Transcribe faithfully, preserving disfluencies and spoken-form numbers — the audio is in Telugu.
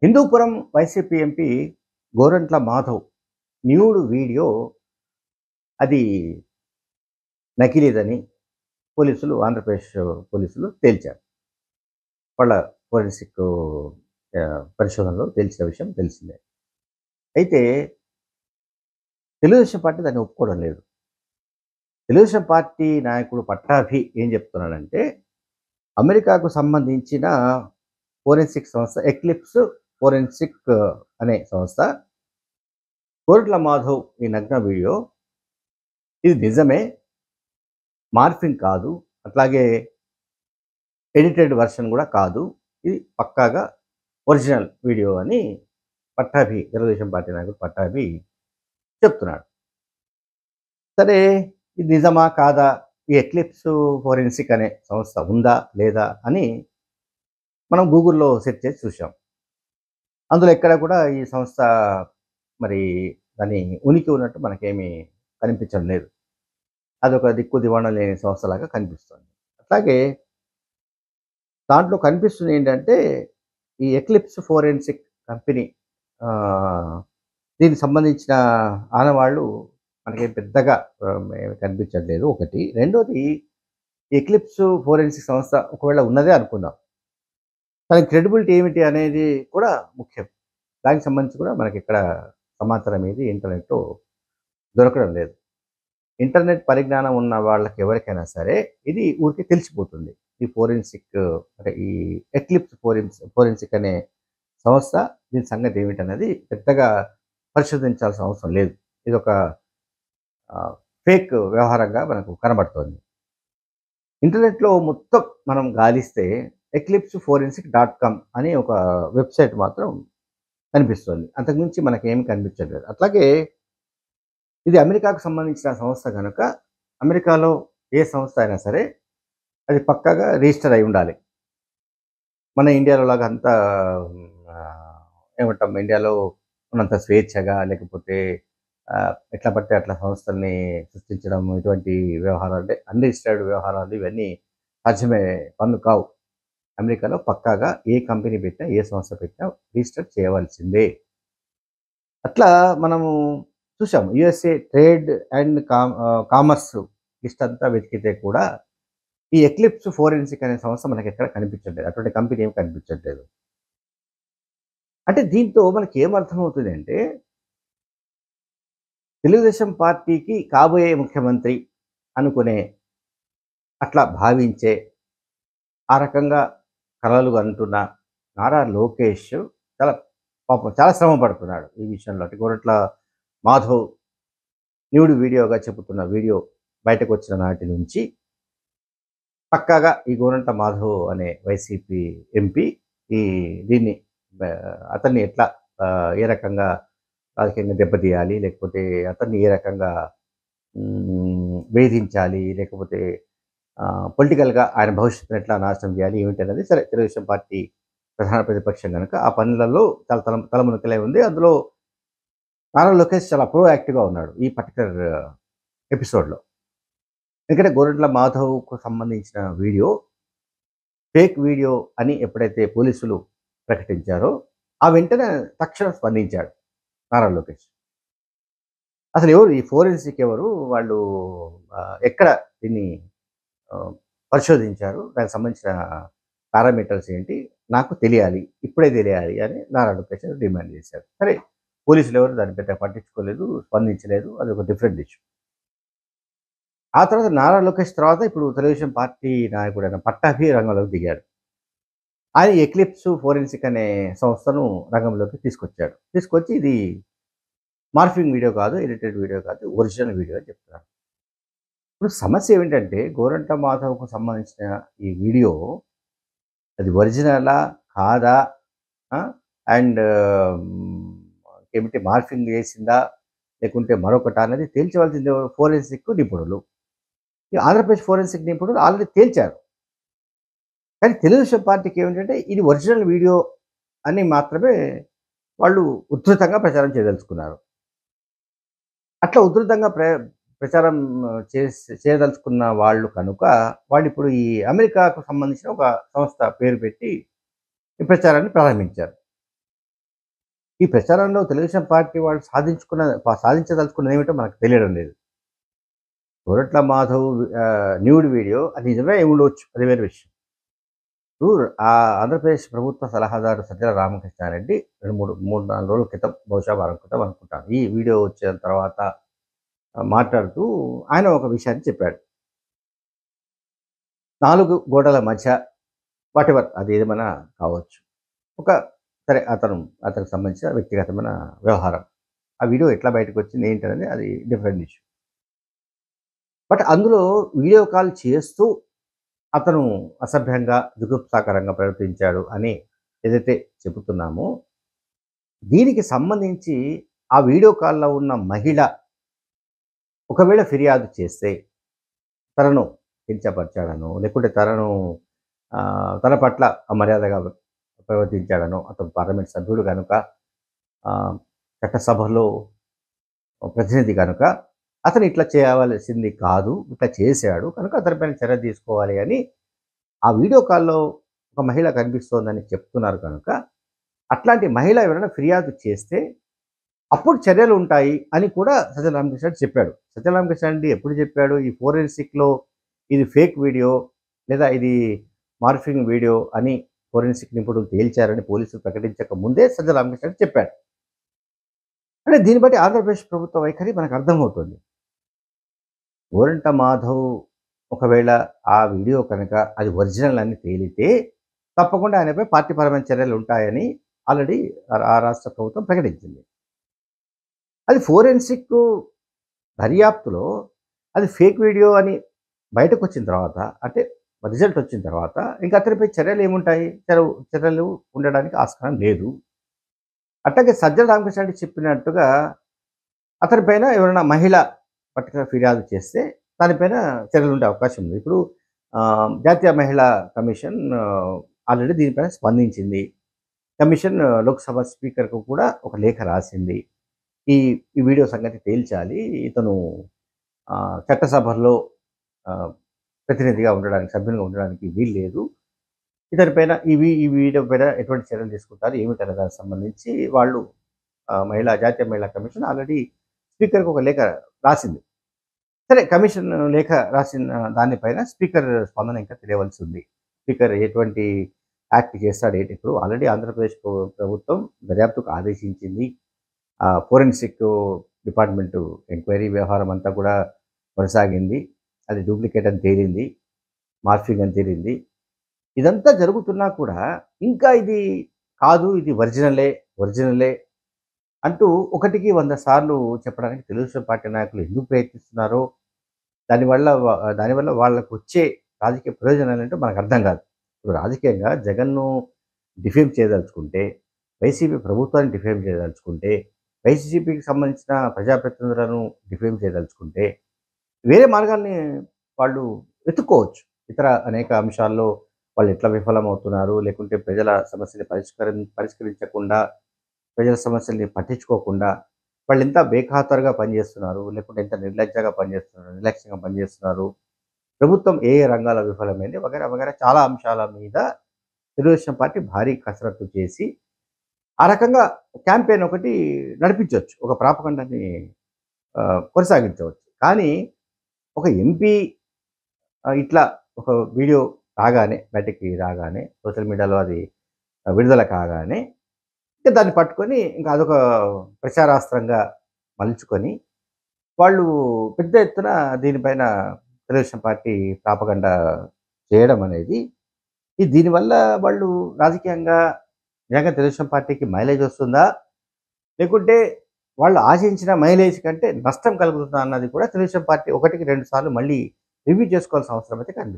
Hindupuram YCP MP Gorantla Madhav nude video అది నకిలీదని పోలీసులు ఆంధ్రప్రదేశ్ పోలీసులు తేల్చారు. వాళ్ళ ఫోరెన్సిక్ ఆహ్, పరిశోధనలో తేల్చిన విషయం తెలిసిందే. అయితే తెలుగుదేశం పార్టీ దాన్ని ఒప్పుకోవడం లేదు. తెలుగుదేశం పార్టీ నాయకుడు పట్టాభి ఏం చెప్తున్నాడంటే, అమెరికాకు సంబంధించిన ఫోరెన్సిక్ సంస్థ ఎక్లిప్స్ ఫోరెన్సిక్ అనే సంస్థ గోరంట్ల మాధవ్ ఈ నగ్న వీడియో ఇది నిజమే, మార్ఫింగ్ కాదు, అట్లాగే ఎడిటెడ్ వెర్షన్ కూడా కాదు, ఇది పక్కాగా ఒరిజినల్ వీడియో అని పట్టాభి తెలుగుదేశం పార్టీ నాయకుడు పట్టాభి చెప్తున్నాడు. సరే, ఇది నిజమా కాదా, ఈ ఎక్లిప్స్ ఫోరెన్సిక్ అనే సంస్థ ఉందా లేదా అని మనం గూగుల్లో సెర్చ్ చేసి చూసాం. అందులో ఎక్కడ కూడా ఈ సంస్థ మరి దాని ఉనికి ఉన్నట్టు మనకేమీ కనిపించడం లేదు. అదొక దిక్కు దివాణం లేని సంస్థలాగా కనిపిస్తుంది. అట్లాగే దాంట్లో కనిపిస్తుంది ఏంటంటే, ఈ ఎక్లిప్స్ ఫోరెన్సిక్ కంపెనీ ఆహ్, దీనికి సంబంధించిన ఆనవాళ్ళు మనకేం పెద్దగా ఆహ్, ఏమి కనిపించట్లేదు ఒకటి. రెండోది, ఎక్లిప్స్ ఫోరెన్సిక్ సంస్థ ఒకవేళ ఉన్నదే అనుకుందాం, దాని క్రెడిబిలిటీ ఏమిటి అనేది కూడా ముఖ్యం. దానికి సంబంధించి కూడా మనకిక్కడ సమాచారం ఏది ఇంటర్నెట్‌లో దొరకడం లేదు. ఇంటర్నెట్ పరిజ్ఞానం ఉన్న వాళ్ళకి ఎవరికైనా సరే ఇది ఊరికే తెలిసిపోతుంది. ఈ ఫోరెన్సిక్ అంటే ఈ ఎక్లిప్స్ ఫోరెన్స్ ఫోరెన్సిక్ అనే సంస్థ దీని సంగతి ఏమిటన్నది పెద్దగా పరిశోధించాల్సిన అవసరం లేదు. ఇదొక ఆహ్, ఫేక్ వ్యవహారంగా మనకు కనబడుతోంది. ఇంటర్నెట్‌లో మొత్తం మనం గాలిస్తే ఎక్లిప్స్ ఫోరెన్సిక్ డాట్ కామ్ అనే ఒక వెబ్‌సైట్ మాత్రం కనిపిస్తుంది. అంతకుమించి మనకేమి కనిపించట్లేదు. అట్లాగే ఇది అమెరికాకు సంబంధించిన సంస్థ గనక, అమెరికాలో ఏ సంస్థ అయినా సరే అది పక్కాగా రిజిస్టర్ అయి ఉండాలి. మన ఇండియాలో లాగా అంతా ఆహ్, ఏమంటాం, ఇండియాలో ఉన్నంత స్వేచ్ఛగా లేకపోతే ఆహ్, ఎట్లా పడితే అట్లా సంస్థల్ని సృష్టించడం, ఇటువంటి వ్యవహారాలు అంటే అన్‌రిజిస్టర్డ్ వ్యవహారాలు ఇవన్నీ సాధ్యమయ్యే పనులు కావు. అమెరికాలో పక్కాగా ఏ కంపెనీ పెట్టినా, ఏ సంస్థ పెట్టినా రిజిస్టర్ చేయవలసిందే. అట్లా మనము చూసాం. USA trade and com ah, commerce list అంతా వెతికితే కూడా ఈ ఎక్లిప్స్ ఫోరెన్సిక్ అనే సంస్థ మనకెక్కడ కనిపించట్లేదు. అటువంటి కంపెనీ ఏమి కనిపించట్లేదు. అంటే దీంతో మనకి ఏమర్థమవుతుందంటే, తెలుగుదేశం పార్టీకి కాబోయే ముఖ్యమంత్రి అనుకునే, అట్లా భావించే, ఆ రకంగా కలలు కంటున్న నారా లోకేష్ చాలా పాపం చాలా శ్రమ పడుతున్నాడు ఈ విషయంలో. అంటే గోరంట్ల మాధవ్ న్యూడ్ వీడియోగా చెబుతున్న వీడియో బయటకొచ్చిన నాటి నుంచి పక్కాగా ఈ గోరంట్ల మాధవ్ అనే వైసీపీ ఎంపీ ఈ దీన్ని బ అతన్ని ఎట్లా ఆహ్, ఏ రకంగా రాజకీయంగా దెబ్బతీయాలి, లేకపోతే అతన్ని ఏ రకంగా హ్మ్, వేధించాలి, లేకపోతే ఆహ్, పొలిటికల్‌గా ఆయన భవిష్యత్తుని ఎట్లా నాశనం చేయాలి ఏమిటనేది సరే తెలుగుదేశం పార్టీ ప్రధాన ప్రతిపక్షం గనుక ఆ పనులలో చాలా తల తలమునకలై ఉంది. అందులో నారా లోకేష్ చాలా ప్రోయాక్టివ్‌గా ఉన్నాడు ఈ పర్టిక్యులర్ ఎపిసోడ్‌లో. ఎందుకంటే గోరంట్ల మాధవ్‌కు సంబంధించిన వీడియో ఫేక్ వీడియో అని ఎప్పుడైతే పోలీసులు ప్రకటించారో, ఆ వెంటనే తక్షణం స్పందించాడు నారా లోకేష్. అసలు ఎవరు ఈ ఫోరెన్సిక్ ఎవరు? వాళ్ళు ఆహ్, ఎక్కడ దీన్ని ఆహ్, పరిశోధించారు? దానికి సంబంధించిన పారామీటర్స్ ఏంటి? నాకు తెలియాలి. ఇప్పుడే తెలియాలి అని నారా లోకేష్ డిమాండ్ చేశారు. సరే, పోలీసులు ఎవరు దాన్ని పెద్దగా పట్టించుకోలేదు, స్పందించలేదు. అదొక డిఫరెంట్ ఇష్యూ. ఆ తర్వాత నారా లోకేష్ తర్వాత ఇప్పుడు తెలుగుదేశం పార్టీ నాయకుడైన పట్టాభి రంగంలోకి దిగాడు. ఆయన ఎక్లిప్స్ ఫోరెన్సిక్ అనే సంస్థను రంగంలోకి తీసుకొచ్చాడు. తీసుకొచ్చి ఇది మార్ఫింగ్ వీడియో కాదు, ఎడిటెడ్ వీడియో కాదు, ఒరిజినల్ వీడియో అని చెప్తున్నాడు. ఇప్పుడు సమస్య ఏమిటంటే, గోరంట్ల మాధవ్‌కు సంబంధించిన ఈ వీడియో అది ఒరిజినలా? కాదా? ఆ! అండ్ హ్మ్, ఏమిటి మార్ఫింగ్ చేసిందా? లేకుంటే మరొకటా అనేది తేల్చవలసింది ఎవరు? ఫోరెన్సిక్ నిపుణులు. ఈ ఆంధ్రప్రదేశ్ ఫోరెన్సిక్ నిపుణులు ఆల్రెడీ తేల్చారు. కానీ తెలుగుదేశం పార్టీకి ఏమిటంటే, ఇది ఒరిజినల్ వీడియో అని మాత్రమే వాళ్ళు ఉధృతంగా ప్రచారం చేయదలుచుకున్నారు. అట్లా ఉధృతంగా ప్ర ప్రచారం చేస్ చేయదలుచుకున్న వాళ్ళు కనుక, వాళ్ళిప్పుడు ఈ అమెరికాకు సంబంధించిన ఒక సంస్థ పేరు పెట్టి ఈ ప్రచారాన్ని ప్రారంభించారు. ఈ ప్రచారంలో తెలుగుదేశం పార్టీ వాళ్ళు సాధించుకున్న సాధించదలుచుకున్నది ఏమిటో మనకు తెలియడం లేదు. గొరట్ల మాధవ్ ఆహ్, న్యూడ్ వీడియో అది నిజమే అయి ఉండవచ్చు. అది వేరే విషయం. ఇప్పుడు ఆ ఆంధ్రప్రదేశ్ ప్రభుత్వ సలహాదారు సజ్జల రామకృష్ణారెడ్డి రెండు, మూడు, మూడు, నాలుగు రోజుల క్రితం బహుశా వారం క్రితం అనుకుంటాను. ఈ వీడియో వచ్చిన తర్వాత ఆహ్, మాట్లాడుతూ ఆయన ఒక విషయాన్ని చెప్పాడు. నాలుగు గోడల మధ్య వాటెవర్ అది ఏదేమైనా కావచ్చు. ఒక సరే అతను అతనికి సంబంధించిన వ్యక్తిగతమైన వ్యవహారం. ఆ వీడియో ఎట్లా బయటకొచ్చింది ఏంటనేది అది డిఫరెంట్ ఇష్యూ. బట్ అందులో వీడియో కాల్ చేస్తూ అతను అసభ్యంగా, జుగుప్సాకరంగా ప్రవర్తించాడు అని ఏదైతే చెబుతున్నామో, దీనికి సంబంధించి ఆ వీడియో కాల్‌లో ఉన్న మహిళ ఒకవేళ ఫిర్యాదు చేస్తే, తనను కించపరిచాడనో, లేకుంటే తనను ఆహ్, తన పట్ల అమర్యాదగా ప్రవర్తించాడనో, అతను పార్లమెంట్ సభ్యుడు గనుక, ఆహ్, చట్టసభలో ప్రతినిధి గనుక, అతను ఇట్లా చేయవలసింది కాదు, ఇట్లా చేశాడు కనుక అతనిపైన చర్య తీసుకోవాలి అని ఆ వీడియో కాల్‌లో ఒక మహిళ కనిపిస్తోందని చెప్తున్నారు కనుక, అట్లాంటి మహిళ ఎవరైనా ఫిర్యాదు చేస్తే అప్పుడు చర్యలుంటాయి అని కూడా సజ్జల రామకృష్ణారెడ్డి చెప్పాడు. సజ్జల రామకృష్ణారెడ్డి ఎప్పుడు చెప్పాడు? ఈ ఫోరెన్సిక్‌లో ఇది ఫేక్ వీడియో లేదా ఇది మార్ఫింగ్ వీడియో అని ఫోరెన్సిక్ నిపుణులు తేల్చారని పోలీసులు ప్రకటించక ముందే సజ్జల రామకృష్ణారెడ్డి చెప్పాడు. అంటే దీన్ని బట్టి ఆంధ్రప్రదేశ్ ప్రభుత్వ వైఖరి మనకు అర్థమవుతుంది. గోరంట మాధవ్ ఒకవేళ ఆ వీడియో కనుక అది ఒరిజినల్ అని తేలితే తప్పకుండా ఆయనపై పార్టీపరమైన చర్యలు ఉంటాయని ఆల్రెడీ ఆ రాష్ట్ర ప్రభుత్వం ప్రకటించింది. అది ఫోరెన్సిక్ దర్యాప్తులో అది ఫేక్ వీడియో అని బయటకొచ్చిన తర్వాత అంటే రిజల్ట్ వచ్చిన తర్వాత ఇంక అతనిపై చర్యలు ఏముంటాయి? చర్య చర్యలు ఉండడానికి ఆస్కారం లేదు. అట్లాగే సజ్జల రామకృష్ణారెడ్డి చెప్పినట్టుగా అతని పైన ఎవరైనా మహిళ పట్ల ఫిర్యాదు చేస్తే దానిపైన చర్యలు ఉండే అవకాశం ఉంది. ఇప్పుడు ఆహ్, జాతీయ మహిళా కమిషన్ ఆల్రెడీ దీనిపైన స్పందించింది. కమిషన్ లోక్‌సభ స్పీకర్‌కు కూడా ఒక లేఖ రాసింది. ఈ ఈ వీడియో సంగతి తేల్చాలి. ఇతను ఆహ్, చట్టసభల్లో ఆహ్, ప్రతినిధిగా ఉండడానికి, సభ్యునిగా ఉండడానికి వీల్లేదు. ఇతనిపైన ఈ వి ఈ వీడియో పైన ఎటువంటి చర్యలు తీసుకుంటారు ఏమిటనే దానికి సంబంధించి వాళ్ళు ఆహ్, మహిళా జాతీయ మహిళా కమిషన్ ఆల్రెడీ స్పీకర్‌కి ఒక లేఖ రాసింది. సరే కమిషన్ లేఖ రాసిన దానిపైన స్పీకర్ స్పందన ఇంకా తెలియవలసి ఉంది. స్పీకర్ ఎటువంటి యాక్ట్ చేస్తాడు ఏంటి? ఇప్పుడు ఆల్రెడీ ఆంధ్రప్రదేశ్ ప్ర ప్రభుత్వం దర్యాప్తుకు ఆదేశించింది. ఆహ్, ఫోరెన్సిక్ డిపార్ట్‌మెంటు ఎంక్వైరీ వ్యవహారం అంతా కూడా కొనసాగింది. అది డూప్లికేట్ అని తేలింది. మార్ఫింగ్ అని తేలింది. ఇదంతా జరుగుతున్నా కూడా ఇంకా ఇది కాదు, ఇది ఒరిజినలే, ఒరిజినలే అంటూ ఒకటికి వంద సార్లు చెప్పడానికి తెలుగుదేశం పార్టీ నాయకులు ఎందుకు ప్రయత్నిస్తున్నారో, దానివల్ల వ దానివల్ల వాళ్ళకొచ్చే రాజకీయ ప్రయోజనాలేంటో మనకు అర్థం కాదు. ఇప్పుడు రాజకీయంగా జగన్‌ను డిఫేమ్ చేయదలుచుకుంటే, వైసీపీ ప్రభుత్వాన్ని డిఫేమ్ చేయదలుచుకుంటే, వైసీపీకి సంబంధించిన ప్రజాప్రతినిధులను డిఫేమ్ చేయదలుచుకుంటే, వేరే మార్గాల్ని వాళ్ళు వెతుక్కోవచ్చు. ఇతర అనేక అంశాల్లో వాళ్ళు ఎట్లా విఫలమవుతున్నారు, లేకుంటే ప్రజల సమస్యని పరిష్కరిం పరిష్కరించకుండా, ప్రజల సమస్యల్ని పట్టించుకోకుండా వాళ్ళెంత బేఖాతరుగా పనిచేస్తున్నారు, లేకుంటే ఎంత నిర్లజ్జగా పనిచేస్తున్నారు, నిర్లక్ష్యంగా పనిచేస్తున్నారు. ప్రభుత్వం ఏ ఏ రంగాల్లో విఫలమైంది వగైరా, వగైరా చాలా అంశాల మీద తెలుగుదేశం పార్టీ భారీ కసరత్తు చేసి, ఆ రకంగా క్యాంపెయిన్ ఒకటి నడిపించొచ్చు. ఒక ప్రాపగండాని ఆహ్, కొనసాగించవచ్చు. కానీ ఒక ఎంపీ ఆహ్, ఇట్లా ఒక వీడియో రాగానే, బయటకి రాగానే, సోషల్ మీడియాలో అది విడుదల కాగానే, ఇంక దాన్ని పట్టుకొని ఇంకా అదొక ప్రచారాస్త్రంగా మలుచుకొని, వాళ్ళు పెద్ద ఎత్తున దీనిపైన తెలుగుదేశం పార్టీ ప్రాపగండా చేయడం అనేది, ఈ దీనివల్ల వాళ్ళు రాజకీయంగా నిజంగా తెలుగుదేశం పార్టీకి మైలేజ్ వస్తుందా? లేకుంటే వాళ్ళు ఆశించిన మైలేజ్ కంటే నష్టం కలుగుతుందా అన్నది కూడా తెలుగుదేశం పార్టీ ఒకటికి రెండు సార్లు మళ్ళీ రివ్యూ చేసుకోవాల్సిన అవసరం అయితే కనిపిస్తుంది.